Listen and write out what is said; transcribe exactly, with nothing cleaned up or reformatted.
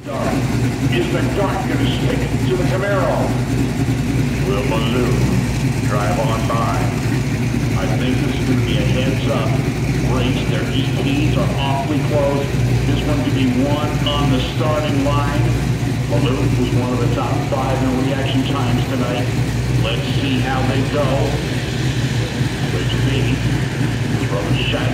Is the dart going to stick to the Camaro? Will Malou drive on by? I think this is going to be a heads-up race. Their E Ps are awfully close. This one could be one on the starting line. Malou was one of the top five in reaction times tonight. Let's see how they go. Which B from China.